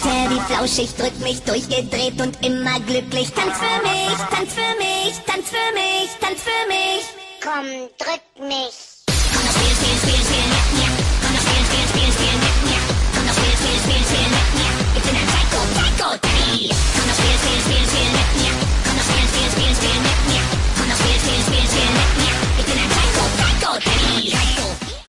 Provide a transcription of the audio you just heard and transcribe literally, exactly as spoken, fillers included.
Teddy flauschig, drück mich durchgedreht und immer glücklich. Tanz für mich, tanz für mich, tanz für mich, tanz für mich. Komm, drück mich.